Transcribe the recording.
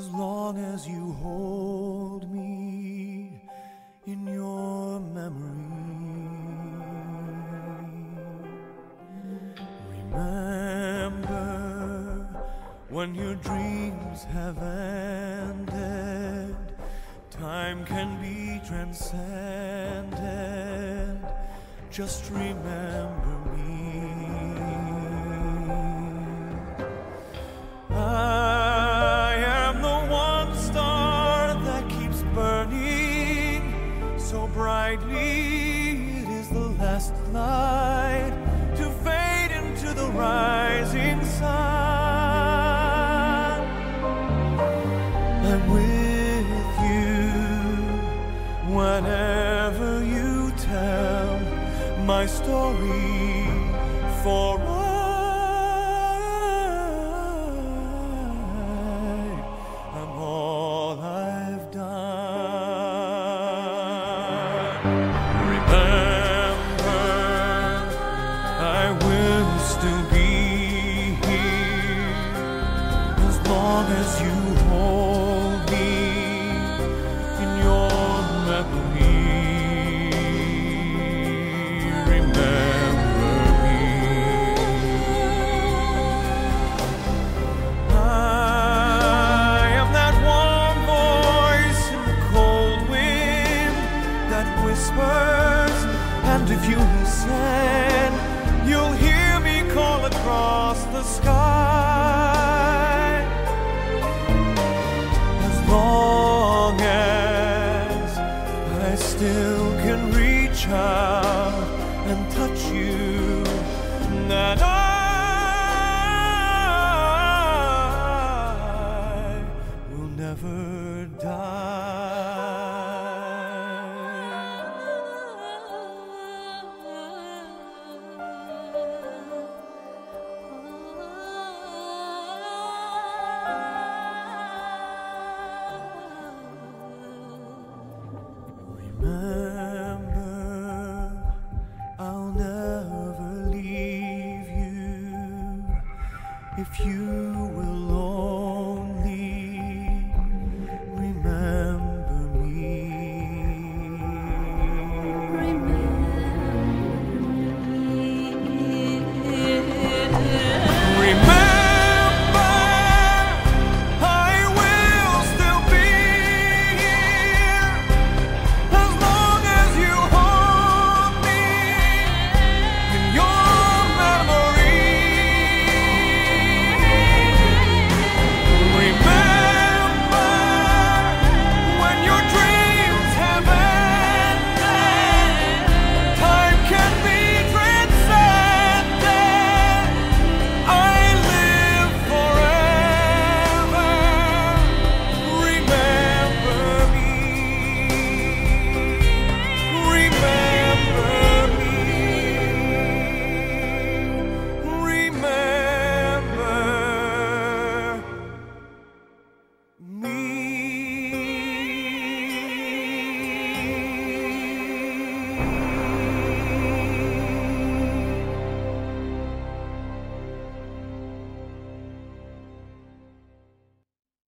as long as you hold me in your memory. Remember when your dreams have ended, time can be transcended. Just remember me. I am the one star that keeps burning so brightly. It is the last light to fade into the rising sun. I'm with you whenever you tell my story, for I'm all I've done. Remember, I will still be here as long as you hold me in your memory. And if you listen, you'll hear me call across the sky. As long as I still can reach out and touch you, that I will never die. Remember